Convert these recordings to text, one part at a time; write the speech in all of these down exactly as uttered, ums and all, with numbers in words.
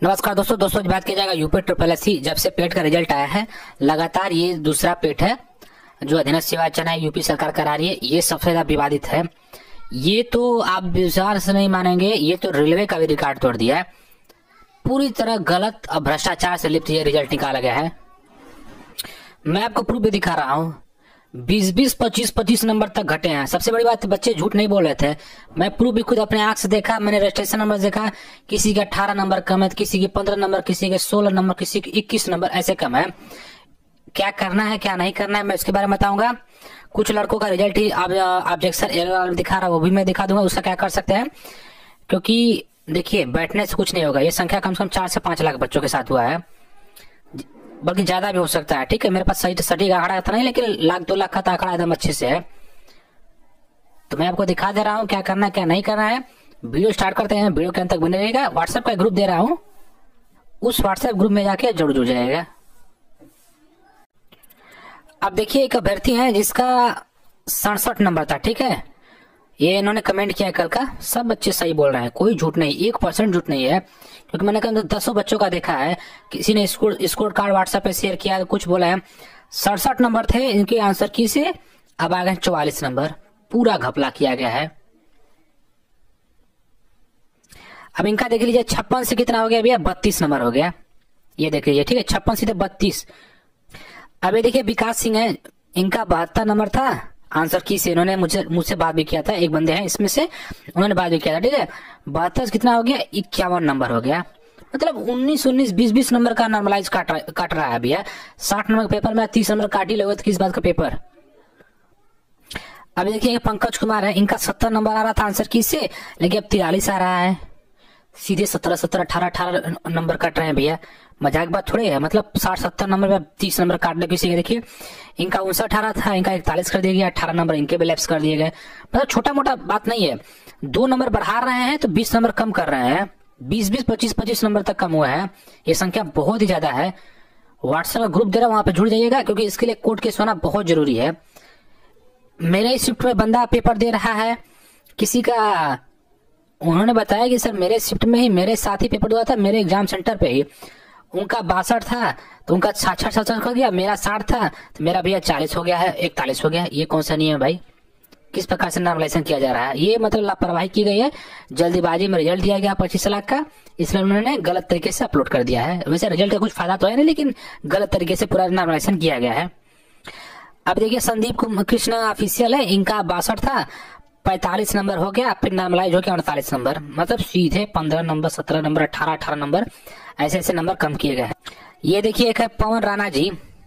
नमस्कार दोस्तों दोस्तों आज बात किया जाएगा यूपी ट्रिपल एस सी। जब से पेट का रिजल्ट आया है लगातार ये दूसरा पेट है जो अधीनस्थ सेवा चयन यूपी सरकार करा रही है। ये सबसे ज्यादा विवादित है। ये तो आप विश्वास नहीं मानेंगे, ये तो रेलवे का भी रिकॉर्ड तोड़ दिया है। पूरी तरह गलत और भ्रष्टाचार से लिप्त ये रिजल्ट निकाला गया है। मैं आपको प्रूफ भी दिखा रहा हूँ। बीस बीस पच्चीस पच्चीस नंबर तक घटे हैं। सबसे बड़ी बात, बच्चे झूठ नहीं बोल रहे थे। मैं प्रूफ भी खुद अपने आंख से देखा। मैंने रजिस्ट्रेशन नंबर देखा, किसी के अठारह नंबर कम है, किसी के पंद्रह नंबर, किसी के सोलह नंबर, किसी के इक्कीस नंबर ऐसे कम है। क्या करना है क्या नहीं करना है मैं इसके बारे में बताऊंगा। कुछ लड़कों का रिजल्ट ही ऑब्जेक्शन एरर दिखा रहा है, वो भी मैं दिखा दूंगा। उसका क्या कर सकते हैं, क्योंकि देखिए बैठने से कुछ नहीं होगा। ये संख्या कम से कम चार से पांच लाख बच्चों के साथ हुआ है, बल्कि ज्यादा भी हो सकता है। ठीक है, मेरे पास सही सटीक आंकड़ा था नहीं, लेकिन लाख दो लाख का आंकड़ा एकदम अच्छे से है। तो मैं आपको दिखा दे रहा हूँ क्या करना है क्या नहीं करना है। वीडियो स्टार्ट करते हैं, वीडियो के अंत तक बने रहेगा। व्हाट्सएप का ग्रुप दे रहा हूँ, उस व्हाट्सएप ग्रुप में जाके जरूर जुड़ जाएगा। अब देखिए एक अभ्यर्थी है जिसका सड़सठ नंबर था। ठीक है, ये इन्होंने कमेंट किया कल का। सब बच्चे सही बोल रहे हैं, कोई झूठ नहीं, एक परसेंट झूठ नहीं है। क्योंकि मैंने कहा दसों बच्चों का देखा है, किसी ने स्कोर स्कोर कार्ड व्हाट्सएप पे शेयर किया, कुछ बोला है। सड़सठ नंबर थे इनके आंसर की से, अब आ गए चौवालीस नंबर। पूरा घपला किया गया है। अब इनका देख लीजिए, छप्पन से कितना हो गया भैया, बत्तीस नंबर हो गया। ये देख लीजिए, ठीक है, छप्पन से बत्तीस। अब ये देखिए विकास सिंह है, इनका बहत्तर नंबर था आंसर की से। इन्होंने मुझे मुझसे बात भी किया था, एक बंदे हैं इसमें से, उन्होंने बात भी किया था। ठीक है, बहत्तर कितना हो गया, इक्यावन नंबर हो गया। मतलब उन्नीस उन्नीस बीस बीस नंबर का नॉर्मलाइज काट काट रहा है भैया। साठ नंबर का पेपर में तीस नंबर काट ही लोगे तो किस बात का पेपर। अब देखिए पंकज कुमार है, इनका सत्तर नंबर आ रहा था आंसर की से, लेकिन अब तिरालीस आ रहा है। सीधे सत्रह सत्रह अठारह अठारह नंबर कट रहे हैं भैया। मजाक बात थोड़ी है। मतलब साठ सत्तर नंबर में तीस नंबर काटने किसी के, देखिए इनका उनसठ अठारह था, इनका इकतालीस कर दिया गया। अठारह नंबर इनके भी लैप्स कर दिए गए। मतलब छोटा मोटा बात नहीं है। दो नंबर बढ़ा रहे हैं तो बीस नंबर कम कर रहे हैं। बीस बीस पच्चीस पच्चीस नंबर तक कम हुआ है। ये संख्या बहुत ही ज्यादा है। व्हाट्सएप ग्रुप दे रहा हूं, वहां पे जुड़ जाइएगा, क्योंकि इसके लिए कोर्ट केस होना बहुत जरूरी है। मेरे शिफ्ट में बंदा पेपर दे रहा है, किसी का उन्होंने बताया कि सर मेरे शिफ्ट में ही मेरे साथ ही पेपर हुआ था, मेरे एग्जाम सेंटर पे ही। उनका बासठ था तो उनका छाछठ सड़सठ हो गया, मेरा साठ था तो मेरा भैया चालीस हो गया है, इकतालीस हो गया। ये कौन सा नियम है भाई, किस प्रकार से नॉर्मलाइजेशन किया जा रहा है। ये मतलब लापरवाही की गई है। जल्दीबाजी में रिजल्ट दिया गया पच्चीस लाख का, इसलिए उन्होंने गलत तरीके से अपलोड कर दिया है। वैसे रिजल्ट का कुछ फायदा तो है नहीं, लेकिन गलत तरीके से पूरा नॉर्मलाइजेशन किया गया है। अब देखिए संदीप कृष्ण ऑफिशियल है, इनका बासठ था, पैंतालीस नंबर हो गया, फिर नॉर्मलाइज हो गया उनतालीस नंबर। मतलब सीधे पंद्रह नंबर, सत्रह नंबर, अठारह अठारह नंबर ऐसे ऐसे नंबर कम किए गए हैं। ये देखिए एक है पवन राणा जी,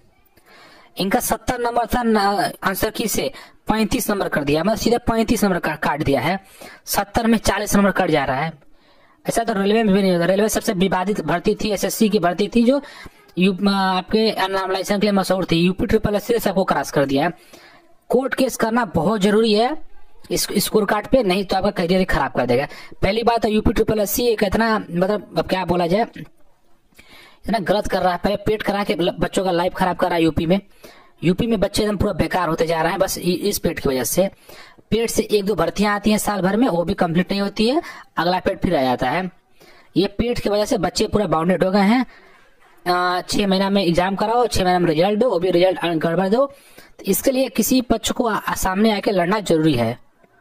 इनका सत्तर नंबर था आंसर की से, पैंतीस नंबर कर दिया। मतलब सीधे पैंतीस नंबर काट दिया है। सत्तर में चालीस नंबर कट जा रहा है। ऐसा तो रेलवे में भी नहीं होता। रेलवे सबसे विवादित भर्ती थी, एसएससी की भर्ती थी, जो यू आपके नॉर्मलाइजेशन के लिए मशहूर थी। यूपी ट्रिपल एस सी सबको क्रॉस कर दिया है। कोर्ट केस करना बहुत जरूरी है इस स्कोर कार्ड पे, नहीं तो आपका करियर ही खराब कर देगा। पहली बात है यूपी ट्रिपल एस सी एक इतना, मतलब अब क्या बोला जाए, इतना गलत कर रहा है। पहले पेट करा के बच्चों का लाइफ खराब कर रहा है यूपी में। यूपी में बच्चे एकदम पूरा बेकार होते जा रहे हैं बस इस पेट की वजह से। पेट से एक दो भर्तियां आती हैं साल भर में, वो भी कंप्लीट नहीं होती है, अगला पेट फिर आ जाता है। ये पेट की वजह से बच्चे पूरा बाउंडेड हो गए हैं। छह महीना में एग्जाम कराओ, छह महीना में रिजल्ट दो, वो भी रिजल्ट गड़बड़ दो। तो इसके लिए किसी पक्ष को सामने आके लड़ना जरूरी है।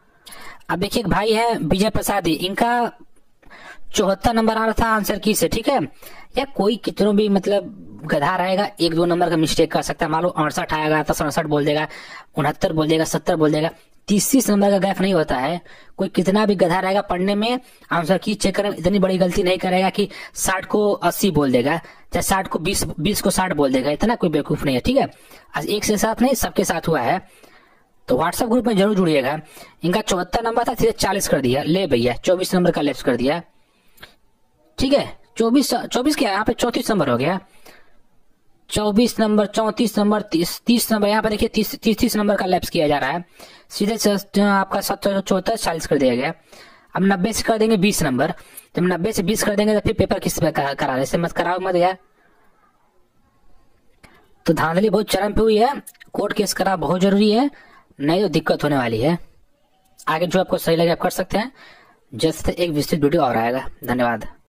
अब देखिए एक भाई है विजय प्रसाद, इनका चौहत्तर नंबर आ रहा था आंसर की से। ठीक है, या कोई कितनों भी मतलब गधा रहेगा, एक दो नंबर का मिस्टेक कर सकता है। मान लो अड़सठ आएगा तो सड़सठ बोल देगा, उनहत्तर बोल देगा, सत्तर बोल देगा। तीस तीस नंबर का गैप नहीं होता है। कोई कितना भी गधा रहेगा पढ़ने में, आंसर की चेक करने में इतनी बड़ी गलती नहीं करेगा कि साठ को अस्सी बोल देगा, चाहे साठ को बीस बीस को साठ बोल देगा। इतना कोई बेवकूफ नहीं है। ठीक है, आज एक से साथ नहीं, सबके साथ हुआ है। तो व्हाट्सएप ग्रुप में जरूर जुड़िएगा। इनका चौहत्तर नंबर था, सीधे चालीस कर दिया। ले भैया चौबीस नंबर का लेफ्ट कर दिया। ठीक है, चौबीस चौबीस क्या, यहाँ पे चौतीस नंबर हो गया। चौबीस नंबर, चौतीस नंबर, तीस तीस नंबर, यहाँ पे देखिए तीस तीस तीस नंबर का लैप्स किया जा रहा है। सीधे आपका सत्तर चौहत्तर चालीस कर दिया गया। अब नब्बे से कर देंगे बीस नंबर। जब नब्बे से बीस कर देंगे तो फिर पेपर किस पे करा रहे, ऐसे मत कराओ मत यार। तो धांधली बहुत चरम पे हुई है। कोर्ट केस करा बहुत जरूरी है, नहीं तो दिक्कत होने वाली है। आगे जो आपको सही लगे आप कर सकते हैं। जैसे एक विस्तृत वीडियो और आएगा। धन्यवाद।